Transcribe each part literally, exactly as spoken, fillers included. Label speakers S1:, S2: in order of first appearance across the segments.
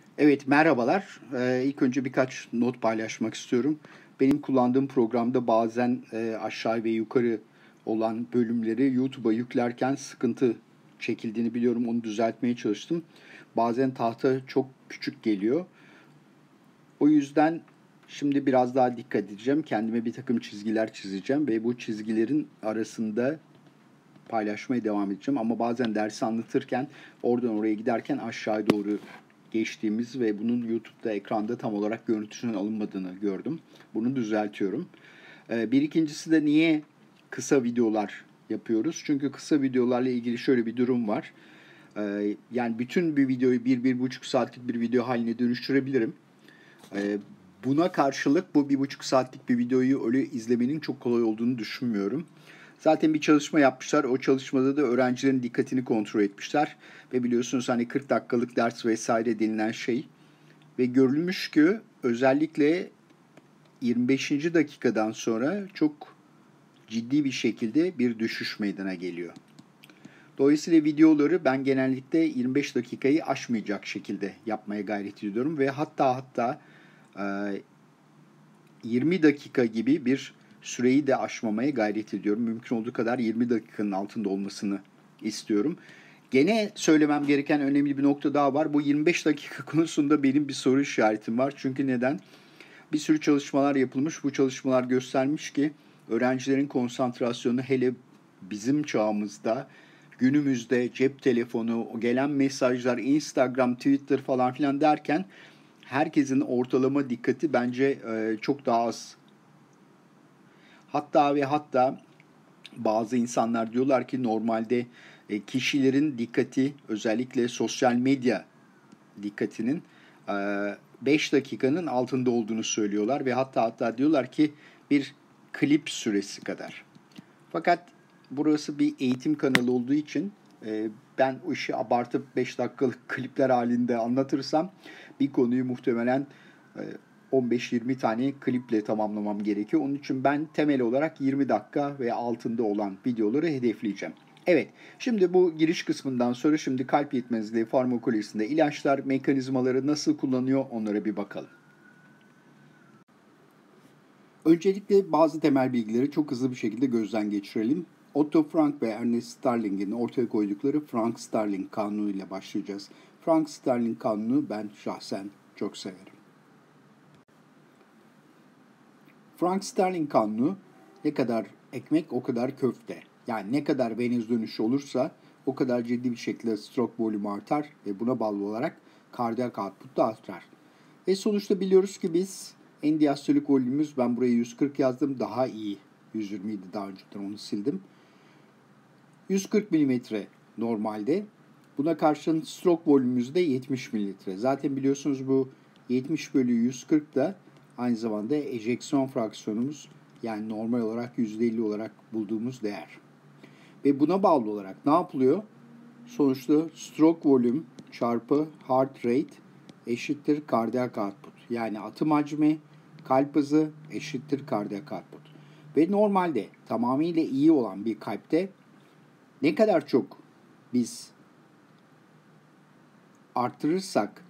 S1: Evet, merhabalar. Ee, ilk önce birkaç not paylaşmak istiyorum. Benim kullandığım programda bazen e, aşağı ve yukarı olan bölümleri YouTube'a yüklerken sıkıntı çekildiğini biliyorum. Onu düzeltmeye çalıştım. Bazen tahta çok küçük geliyor. O yüzden şimdi biraz daha dikkat edeceğim. Kendime bir takım çizgiler çizeceğim ve bu çizgilerin arasında paylaşmaya devam edeceğim. Ama bazen dersi anlatırken oradan oraya giderken aşağıya doğru geçtiğimiz ve bunun YouTube'da ekranda tam olarak görüntüsünün alınmadığını gördüm. Bunu düzeltiyorum. Ee, bir ikincisi de niye kısa videolar yapıyoruz? Çünkü kısa videolarla ilgili şöyle bir durum var. Ee, yani bütün bir videoyu bir, bir buçuk saatlik bir video haline dönüştürebilirim. Ee, buna karşılık bu bir buçuk saatlik bir videoyu öyle izlemenin çok kolay olduğunu düşünmüyorum. Zaten bir çalışma yapmışlar. O çalışmada da öğrencilerin dikkatini kontrol etmişler. Ve biliyorsunuz hani kırk dakikalık ders vesaire denilen şey. Ve görülmüş ki özellikle yirmi beşinci dakikadan sonra çok ciddi bir şekilde bir düşüş meydana geliyor. Dolayısıyla videoları ben genellikle yirmi beş dakikayı aşmayacak şekilde yapmaya gayret ediyorum. Ve hatta hatta yirmi dakika gibi bir süreyi de aşmamaya gayret ediyorum. Mümkün olduğu kadar yirmi dakikanın altında olmasını istiyorum. Gene söylemem gereken önemli bir nokta daha var. Bu yirmi beş dakika konusunda benim bir soru işaretim var. Çünkü neden? Bir sürü çalışmalar yapılmış. Bu çalışmalar göstermiş ki öğrencilerin konsantrasyonu hele bizim çağımızda, günümüzde cep telefonu, gelen mesajlar, Instagram, Twitter falan filan derken herkesin ortalama dikkati bence e, çok daha az. Hatta ve hatta bazı insanlar diyorlar ki normalde e, kişilerin dikkati özellikle sosyal medya dikkatinin e, beş dakikanın altında olduğunu söylüyorlar ve hatta hatta diyorlar ki bir klip süresi kadar. Fakat burası bir eğitim kanalı olduğu için e, ben o işi abartıp beş dakikalık klipler halinde anlatırsam bir konuyu muhtemelen e, on beş yirmi tane kliple tamamlamam gerekiyor. Onun için ben temel olarak yirmi dakika ve altında olan videoları hedefleyeceğim. Evet, şimdi bu giriş kısmından sonra şimdi kalp yetmezliği farmakolojisinde ilaçlar, mekanizmaları nasıl kullanıyor onlara bir bakalım. Öncelikle bazı temel bilgileri çok hızlı bir şekilde gözden geçirelim. Otto Frank ve Ernest Starling'in ortaya koydukları Frank-Starling kanunu ile başlayacağız. Frank-Starling kanunu ben şahsen çok severim. Frank-Starling kanunu ne kadar ekmek o kadar köfte. Yani ne kadar venöz dönüşü olursa o kadar ciddi bir şekilde stroke volümü artar ve buna bağlı olarak kardiyak output da artar. Ve sonuçta biliyoruz ki biz endiastolik volümümüz, ben buraya yüz kırk yazdım, daha iyi. yüz yirmi idi daha önceden, onu sildim. yüz kırk milimetre normalde. Buna karşın stroke volümümüz de yetmiş mililitre. Zaten biliyorsunuz bu yetmiş bölü yüz kırk da aynı zamanda ejeksiyon fraksiyonumuz, yani normal olarak yüzde elli olarak bulduğumuz değer. Ve buna bağlı olarak ne yapılıyor? Sonuçta stroke volüm çarpı heart rate eşittir kardiyak output. Yani atım hacmi, kalp hızı eşittir kardiyak output. Ve normalde tamamıyla iyi olan bir kalpte ne kadar çok biz arttırırsak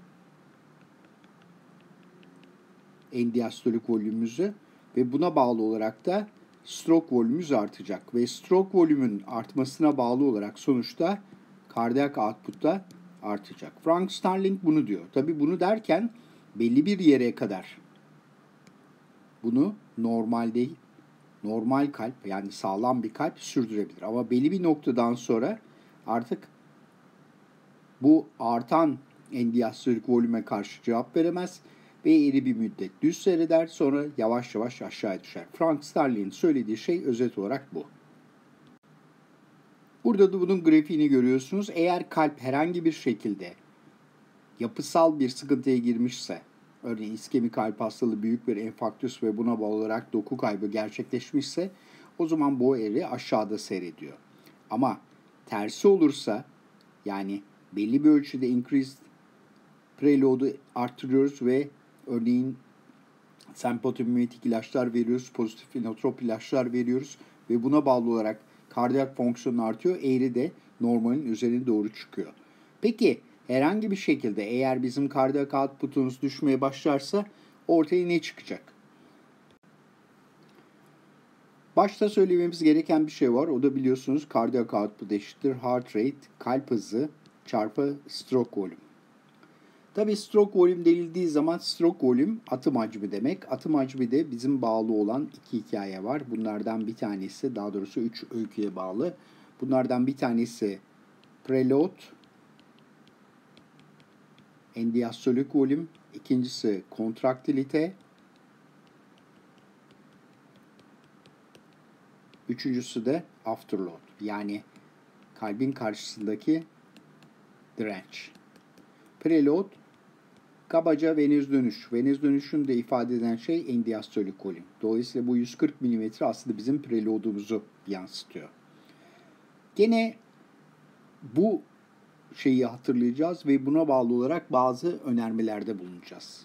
S1: endiastolik volümümüzü ve buna bağlı olarak da stroke volümümüz artacak. Ve stroke volümün artmasına bağlı olarak sonuçta kardiyak output da artacak. Frank Starling bunu diyor. Tabii bunu derken belli bir yere kadar bunu normalde normal kalp, yani sağlam bir kalp sürdürebilir. Ama belli bir noktadan sonra artık bu artan endiastolik volüme karşı cevap veremez ve iri bir müddet düz seyreder, sonra yavaş yavaş aşağıya düşer. Frank Starling'in söylediği şey özet olarak bu. Burada da bunun grafiğini görüyorsunuz. Eğer kalp herhangi bir şekilde yapısal bir sıkıntıya girmişse, örneğin iskemik kalp hastalığı, büyük bir enfarktüs ve buna bağlı olarak doku kaybı gerçekleşmişse, o zaman bu eğri aşağıda seyrediyor. Ama tersi olursa, yani belli bir ölçüde increased preload'u arttırıyoruz ve örneğin sempatomimetik ilaçlar veriyoruz, pozitif inotrop ilaçlar veriyoruz ve buna bağlı olarak kardiyak fonksiyon artıyor, eğri de normalin üzerine doğru çıkıyor. Peki Herhangi bir şekilde eğer bizim kardiyak output'umuz düşmeye başlarsa ortaya ne çıkacak? Başta söylememiz gereken bir şey var. O da biliyorsunuz kardiyak output eşittir heart rate, kalp hızı çarpı stroke volume. Tabii stroke volume denildiği zaman stroke volume atım hacmi demek. Atım hacmi de bizim bağlı olan iki hikaye var. Bunlardan bir tanesi, daha doğrusu üç öyküye bağlı. Bunlardan bir tanesi preload, endiastolik volüm, ikincisi kontraktilite, üçüncüsü de afterload, yani kalbin karşısındaki direnç. Preload kabaca venöz dönüş. Venöz dönüşünü de ifade eden şey endiastolik volüm. Dolayısıyla bu yüz kırk milimetre aslında bizim preload'umuzu yansıtıyor. Gene bu şeyi hatırlayacağız ve buna bağlı olarak bazı önermelerde bulunacağız.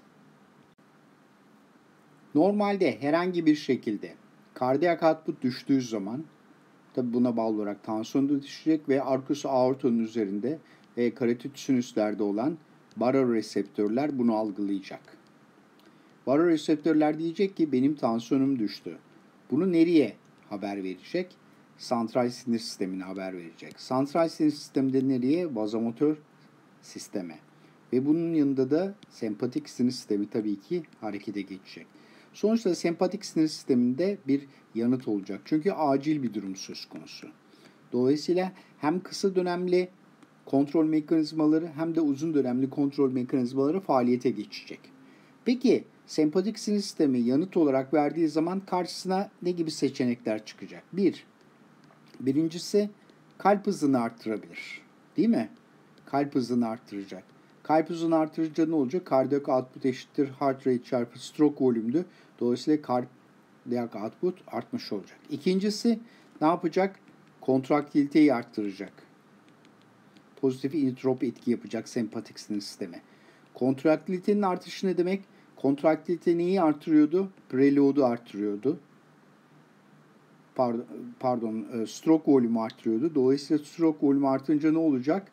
S1: Normalde herhangi bir şekilde kardiyak output düştüğü zaman, tabi buna bağlı olarak tansiyon da düşecek ve arkus aortanın üzerinde ve karotit sinüslerde olan baroreseptörler bunu algılayacak. Baroreseptörler diyecek ki benim tansiyonum düştü. Bunu nereye haber verecek? Santral sinir sistemine haber verecek. Santral sinir sisteminde nereye? Vazomotor sisteme. Ve bunun yanında da sempatik sinir sistemi tabii ki harekete geçecek. Sonuçta sempatik sinir sisteminde bir yanıt olacak. Çünkü acil bir durum söz konusu. Dolayısıyla hem kısa dönemli kontrol mekanizmaları hem de uzun dönemli kontrol mekanizmaları faaliyete geçecek. Peki sempatik sinir sistemi yanıt olarak verdiği zaman karşısına ne gibi seçenekler çıkacak? Bir, birincisi kalp hızını arttırabilir. Değil mi? Kalp hızını arttıracak. Kalp hızını artırınca ne olacak? Kardiyak output eşittir heart rate çarpı stroke volümdü. Dolayısıyla kardiyak output artmış olacak. İkincisi ne yapacak? Kontraktiliteyi arttıracak. Pozitif inotrop etki yapacak sempatik sinir sistemi. Kontraktilitenin artışı ne demek? Kontraktilite neyi artırıyordu? Preload'u artırıyordu. Pardon, pardon stroke volümü artırıyordu. Dolayısıyla stroke volümü artınca ne olacak?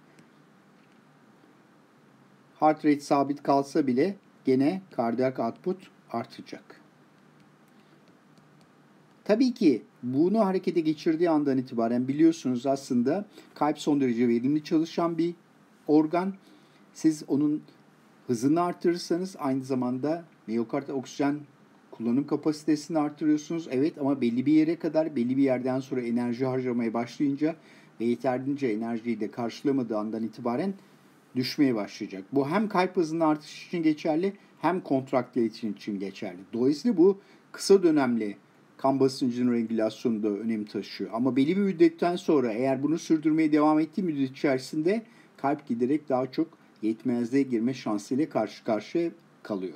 S1: Heart rate sabit kalsa bile gene kardiyak output artacak. Tabii ki bunu harekete geçirdiği andan itibaren biliyorsunuz aslında kalp son derece verimli çalışan bir organ. Siz onun hızını artırırsanız aynı zamanda miyokard oksijen kullanım kapasitesini artırıyorsunuz. Evet, ama belli bir yere kadar, belli bir yerden sonra enerji harcamaya başlayınca ve yeterince enerjiyi de karşılamadığı andan itibaren düşmeye başlayacak. Bu hem kalp hızının artışı için geçerli hem kontraktilite için geçerli. Dolayısıyla bu kısa dönemli kan basıncının regülasyonu da önem taşıyor. Ama belli bir müddetten sonra eğer bunu sürdürmeye devam ettiği müddet içerisinde kalp giderek daha çok yetmezliğe girme şansıyla karşı karşıya kalıyor.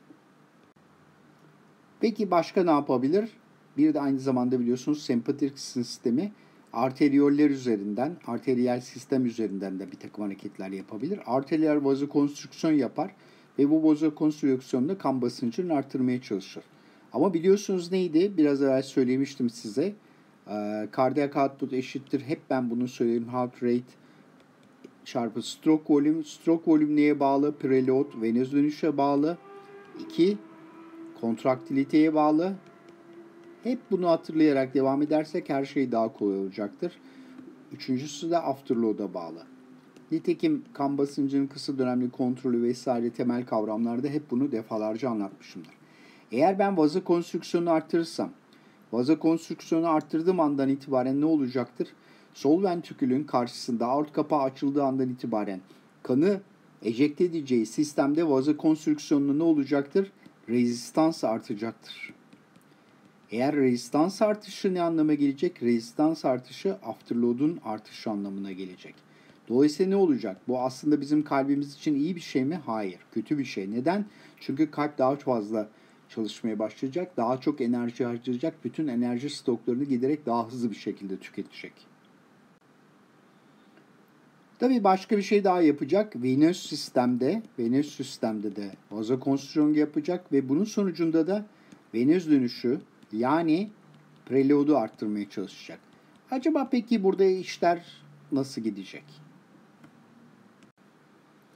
S1: Peki başka ne yapabilir? Bir de aynı zamanda biliyorsunuz sempatik sistemi arteriyoller üzerinden, arteriyel sistem üzerinden de bir takım hareketler yapabilir. Arteriyel vazokonstrüksiyon yapar ve bu vazokonstrüksiyonda kan basıncını artırmaya çalışır. Ama biliyorsunuz neydi? Biraz evvel söylemiştim size. Ee, kardiyak output eşittir. Hep ben bunu söyleyeyim. Heart rate çarpı stroke volüm. Stroke volüm neye bağlı? Preload, venöz dönüşe bağlı. iki. Kontraktiliteye bağlı. Hep bunu hatırlayarak devam edersek her şey daha kolay olacaktır. Üçüncüsü de afterload'a bağlı. Nitekim kan basıncının kısa dönemli kontrolü vesaire temel kavramlarda hep bunu defalarca anlatmışımdır. Eğer ben vazokonstrüksiyonu arttırırsam, vazokonstrüksiyonu arttırdığım andan itibaren ne olacaktır? Sol ventrikülün karşısında aort kapağı açıldığı andan itibaren kanı ejekte edeceği sistemde vazokonstrüksiyonunda ne olacaktır? Rezistans artacaktır. Eğer rezistans artışı ne anlama gelecek? Rezistans artışı afterload'un artışı anlamına gelecek. Dolayısıyla ne olacak? Bu aslında bizim kalbimiz için iyi bir şey mi? Hayır. Kötü bir şey. Neden? Çünkü kalp daha fazla çalışmaya başlayacak. Daha çok enerji harcayacak. Bütün enerji stoklarını giderek daha hızlı bir şekilde tüketecek. Tabii başka bir şey daha yapacak. Venöz sistemde, venöz sistemde de vazokonstrüksiyon yapacak ve bunun sonucunda da venöz dönüşü yani preload'u arttırmaya çalışacak. Acaba peki burada işler nasıl gidecek?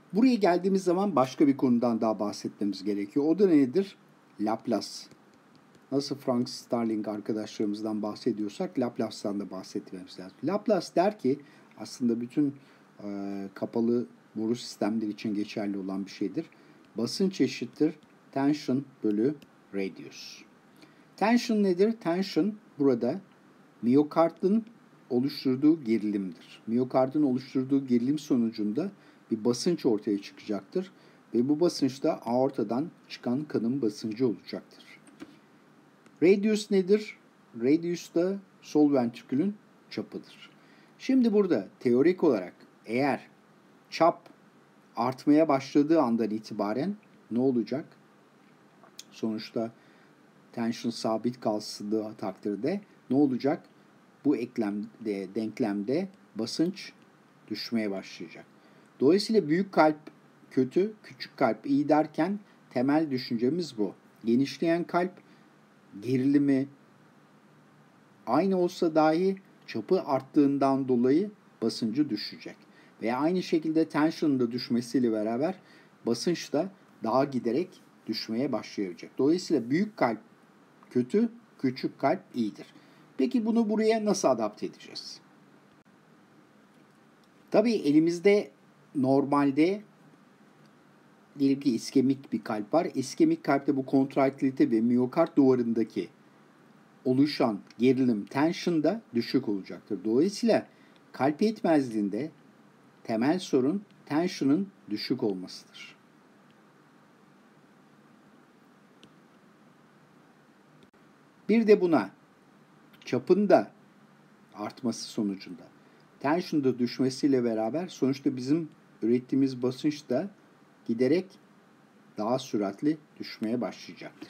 S1: Buraya geldiğimiz zaman başka bir konudan daha bahsetmemiz gerekiyor. O da nedir? Laplace. Nasıl Frank Starling arkadaşlarımızdan bahsediyorsak Laplace'dan da bahsetmemiz lazım. Laplace der ki aslında bütün e, kapalı boru sistemleri için geçerli olan bir şeydir. Basınç eşittir tension bölü radius. Tension nedir? Tension burada miyokardın oluşturduğu gerilimdir. Miyokardın oluşturduğu gerilim sonucunda bir basınç ortaya çıkacaktır. Ve bu basınç da aortadan çıkan kanın basıncı olacaktır. Radius nedir? Radius da sol ventrikülün çapıdır. Şimdi burada teorik olarak eğer çap artmaya başladığı andan itibaren ne olacak? Sonuçta tension sabit kaldığı takdirde ne olacak? Bu eklemde, denklemde basınç düşmeye başlayacak. Dolayısıyla büyük kalp kötü, küçük kalp iyi derken temel düşüncemiz bu. Genişleyen kalp gerilimi aynı olsa dahi çapı arttığından dolayı basıncı düşecek. Ve aynı şekilde tension'ın da düşmesiyle beraber basınç da daha giderek düşmeye başlayacak. Dolayısıyla büyük kalp kötü, küçük kalp iyidir. Peki bunu buraya nasıl adapte edeceğiz? Tabii elimizde normalde diyelim ki iskemik bir kalp var. İskemik kalpte bu kontraktilite ve miyokard duvarındaki oluşan gerilim, tension da düşük olacaktır. Dolayısıyla kalp yetmezliğinde temel sorun tension'ın düşük olmasıdır. Bir de buna çapın da artması sonucunda tension da düşmesiyle beraber sonuçta bizim ürettiğimiz basınç da giderek daha süratli düşmeye başlayacaktır.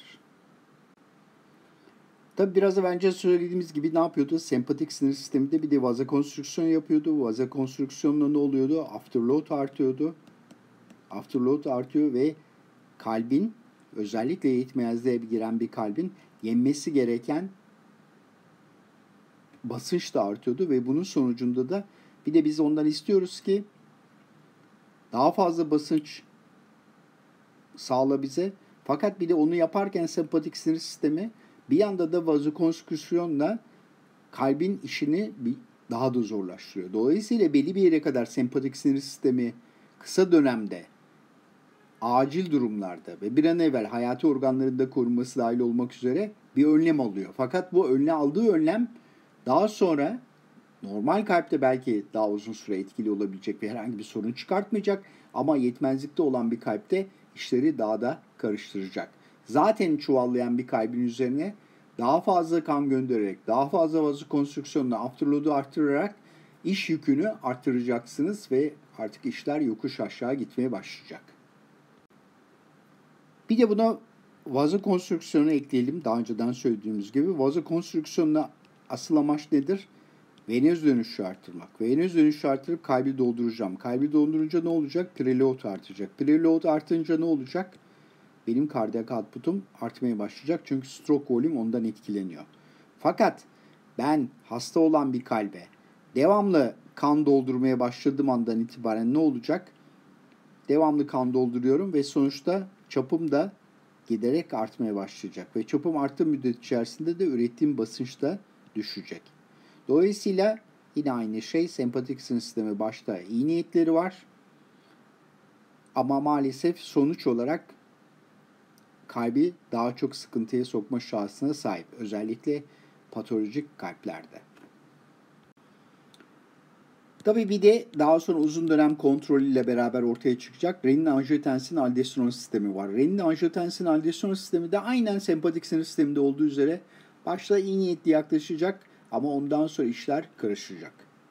S1: Tabi biraz önce söylediğimiz gibi ne yapıyordu? Sempatik sinir sisteminde bir de vazokonstrüksiyon yapıyordu. Vazokonstrüksiyonla ne oluyordu? Afterload artıyordu. Afterload artıyor ve kalbin, özellikle yetmezliğe giren bir kalbin yenmesi gereken basınç da artıyordu ve bunun sonucunda da bir de biz ondan istiyoruz ki daha fazla basınç sağla bize. Fakat bir de onu yaparken sempatik sinir sistemi bir yanda da vazokonstrüksiyonla kalbin işini daha da zorlaştırıyor. Dolayısıyla belli bir yere kadar sempatik sinir sistemi kısa dönemde acil durumlarda ve bir an evvel hayati organlarında korunması dahil olmak üzere bir önlem alıyor. Fakat bu önle aldığı önlem daha sonra normal kalpte belki daha uzun süre etkili olabilecek ve herhangi bir sorun çıkartmayacak ama yetmezlikte olan bir kalpte işleri daha da karıştıracak. Zaten çuvallayan bir kalbin üzerine daha fazla kan göndererek, daha fazla vazokonstrüksiyonla afterload'u arttırarak iş yükünü arttıracaksınız ve artık işler yokuş aşağı gitmeye başlayacak. Bir de buna vazokonstrüksiyonu ekleyelim. Daha önceden söylediğimiz gibi vazokonstrüksiyonla asıl amaç nedir? Venöz dönüşü arttırmak. Venöz dönüşü arttırıp kalbi dolduracağım. Kalbi doldurunca ne olacak? Preload artacak. Preload artınca ne olacak? Benim kardiyak output'um artmaya başlayacak. Çünkü stroke volüm ondan etkileniyor. Fakat ben hasta olan bir kalbe devamlı kan doldurmaya başladığım andan itibaren ne olacak? Devamlı kan dolduruyorum ve sonuçta çapım da giderek artmaya başlayacak. Ve çapım arttığı müddet içerisinde de ürettiğim basınç da düşecek. Dolayısıyla yine aynı şey, sempatik sinir sistemi başta iyi niyetleri var. Ama maalesef sonuç olarak kalbi daha çok sıkıntıya sokma şansına sahip. Özellikle patolojik kalplerde. Tabii bir de daha sonra uzun dönem kontrolüyle beraber ortaya çıkacak renin-angiotensin-aldosteron sistemi var. Renin-angiotensin-aldosteron sistemi de aynen sempatik sinir sisteminde olduğu üzere başta iyi niyetli yaklaşacak ama ondan sonra işler karışacak.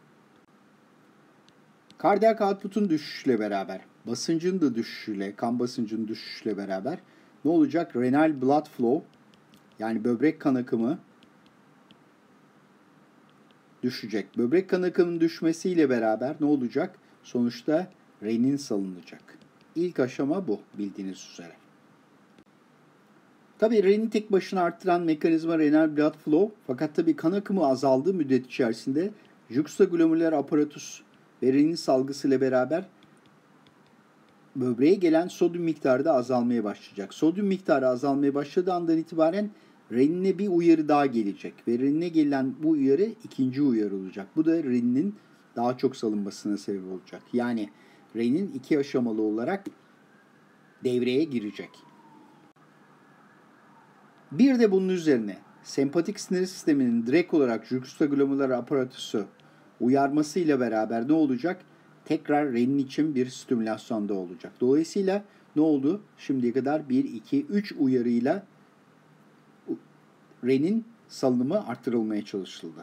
S1: Kardiyak output'un düşüşüyle beraber, basıncın da düşüşüyle, kan basıncının düşüşüyle beraber ne olacak? Renal blood flow, yani böbrek kan akımı düşecek. Böbrek kan akımının düşmesiyle beraber ne olacak? Sonuçta renin salınacak. İlk aşama bu, bildiğiniz üzere. Tabii renin tek başına arttıran mekanizma renal blood flow, fakat tabii kan akımı azaldığı müddet içerisinde juxtaglomerular aparatus ve renin salgısıyla beraber böbreğe gelen sodyum miktarı da azalmaya başlayacak. Sodyum miktarı azalmaya başladığı andan itibaren renine bir uyarı daha gelecek. Ve renine gelen bu uyarı ikinci uyarı olacak. Bu da reninin daha çok salınmasına sebep olacak. Yani renin iki aşamalı olarak devreye girecek. Bir de bunun üzerine sempatik sinir sisteminin direkt olarak juxtaglomerular aparatusu uyarmasıyla beraber ne olacak? Tekrar renin için bir stimülasyon da olacak. Dolayısıyla ne oldu? Şimdiye kadar bir, iki, üç uyarıyla renin salınımı artırılmaya çalışıldı.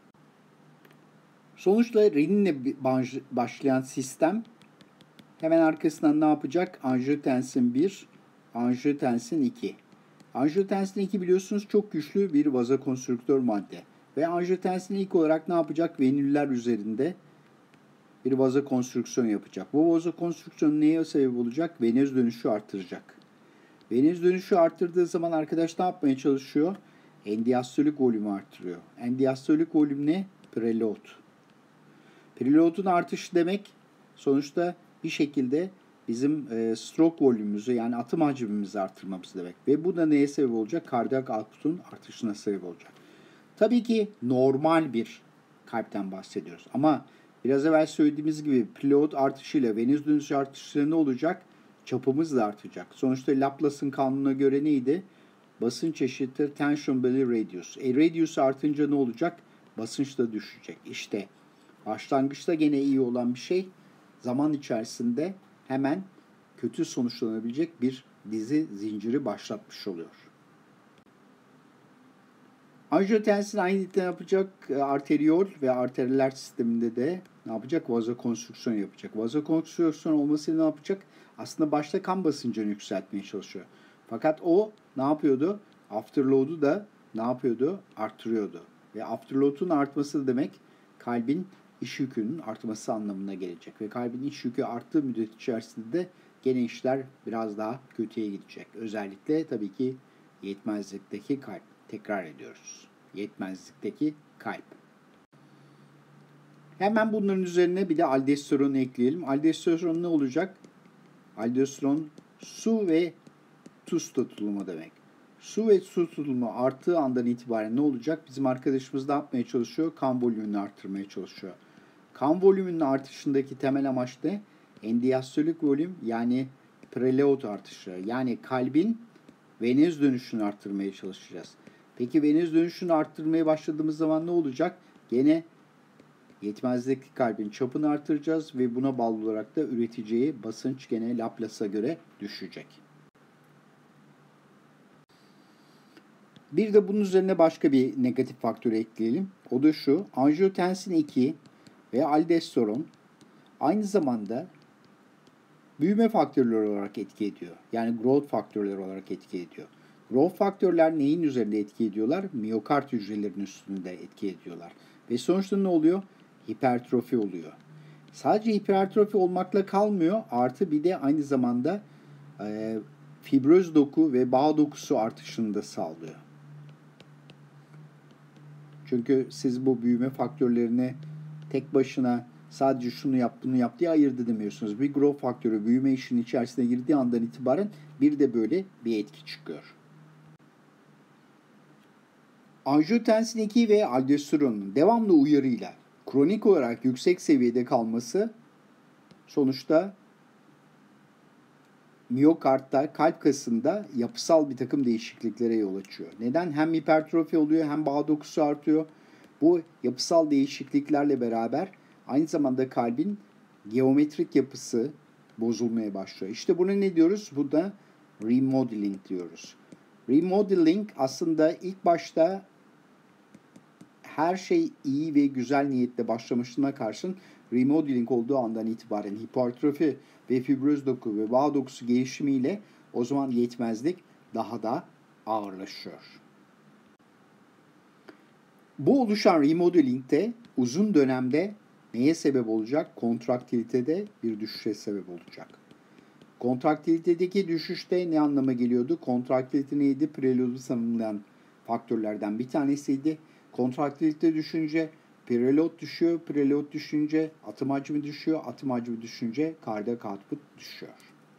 S1: Sonuçta reninle başlayan sistem hemen arkasından ne yapacak? Angiotensin bir, angiotensin iki. Angiotensin iki biliyorsunuz çok güçlü bir vazokonstrüktör madde. Ve angiotensin ilk olarak ne yapacak? Venüller üzerinde bir vazokonstrüksiyon yapacak. Bu vazokonstrüksiyon neye sebep olacak? Venöz dönüşü artıracak. Venöz dönüşü arttırdığı zaman arkadaş ne yapmaya çalışıyor? Endiastolik volümü artırıyor. Endiastolik volüm ne? Preload. Preload'un artışı demek sonuçta bir şekilde bizim e, stroke volümümüzü yani atım hacmimizi artırmamız demek. Ve bu da neye sebep olacak? Kardiyak output'un artışına sebep olacak. Tabii ki normal bir kalpten bahsediyoruz. Ama biraz evvel söylediğimiz gibi preload artışıyla venöz dönüşü artışıyla ne olacak? Çapımız da artacak. Sonuçta Laplace'ın kanununa göre neydi? Basınç eşittir tension bölü radius. E radius artınca ne olacak? Basınç da düşecek. İşte başlangıçta gene iyi olan bir şey zaman içerisinde hemen kötü sonuçlanabilecek bir dizi zinciri başlatmış oluyor. Angiotensin aynı ne yapacak? Arteriyol ve arterler sisteminde de ne yapacak? Vazokonstrüksiyon yapacak. Vazokonstrüksiyon olması ne yapacak? Aslında başta kan basıncını yükseltmeye çalışıyor. Fakat o ne yapıyordu? Afterload'u da ne yapıyordu? Arttırıyordu. Ve afterload'un artması demek kalbin iş yükünün artması anlamına gelecek. Ve kalbin iş yükü arttığı müddet içerisinde de gene işler biraz daha kötüye gidecek. Özellikle tabii ki yetmezlikteki kalp. Tekrar ediyoruz. Yetmezlikteki kalp. Hemen bunların üzerine bir de aldosteronu ekleyelim. Aldosteron ne olacak? Aldosteron su ve tuz tutulumu demek. Su ve su tutulumu arttığı andan itibaren ne olacak? Bizim arkadaşımız ne yapmaya çalışıyor? Kan volümünü arttırmaya çalışıyor. Kan volümünün artışındaki temel amaç ne? Endiastolik volüm yani preload artışı. Yani kalbin venöz dönüşünü arttırmaya çalışacağız. Peki venöz dönüşünü arttırmaya başladığımız zaman ne olacak? Gene yetmezlikteki kalbin çapını artıracağız ve buna bağlı olarak da üreteceği basınç gene Laplace'a göre düşecek. Bir de bunun üzerine başka bir negatif faktör ekleyelim. O da şu, angiotensin iki ve aldosteron aynı zamanda büyüme faktörleri olarak etki ediyor. Yani growth faktörleri olarak etki ediyor. Growth faktörler neyin üzerinde etki ediyorlar? Miyokard hücrelerinin üstünde etki ediyorlar. Ve sonuçta ne oluyor? Hipertrofi oluyor. Sadece hipertrofi olmakla kalmıyor. Artı bir de aynı zamanda e, fibröz doku ve bağ dokusu artışını da sağlıyor. Çünkü siz bu büyüme faktörlerini tek başına sadece şunu yap bunu yap diye ayırt edemiyorsunuz. Bir growth faktörü büyüme işinin içerisine girdiği andan itibaren bir de böyle bir etki çıkıyor. Angiotensin iki ve aldosteronun devamlı uyarıyla kronik olarak yüksek seviyede kalması sonuçta miyokardta, kalp kasında yapısal bir takım değişikliklere yol açıyor. Neden? Hem hipertrofi oluyor hem bağ dokusu artıyor. Bu yapısal değişikliklerle beraber aynı zamanda kalbin geometrik yapısı bozulmaya başlıyor. İşte buna ne diyoruz? Bu da remodeling diyoruz. Remodeling aslında ilk başta her şey iyi ve güzel niyetle başlamasına karşın remodeling olduğu andan itibaren hipertrofi ve fibröz doku ve bağ dokusu gelişimiyle o zaman yetmezlik daha da ağırlaşıyor. Bu oluşan remodelingde uzun dönemde neye sebep olacak? Kontraktilitede bir düşüşe sebep olacak. Kontraktilitedeki düşüşte ne anlama geliyordu? Kontraktilite neydi? Preload'u tanımlayan faktörlerden bir tanesiydi. Kontraktilite düşünce preload düşüyor. Preload düşünce atım hacmi düşüyor. Atım hacmi düşünce kardiyak output düşüyor.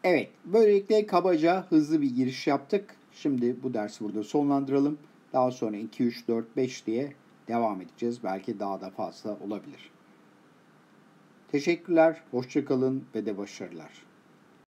S1: Evet, böylelikle kabaca hızlı bir giriş yaptık. Şimdi bu dersi burada sonlandıralım. Daha sonra iki, üç, dört, beş diye devam edeceğiz. Belki daha da fazla olabilir. Teşekkürler, hoşça kalın ve de başarılar.